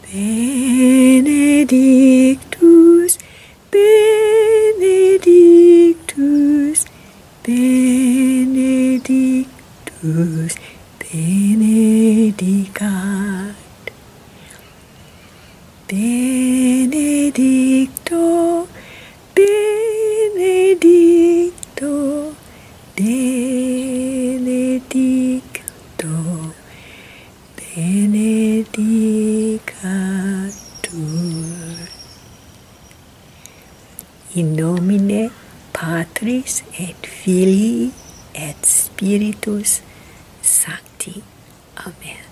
Benedictus, Benedictus, Benedictus, benedicat. Benedicto, Benedicto, Benedicto, benedicatur. In nomine Patris et Filii et Spiritus Sancti. Amen.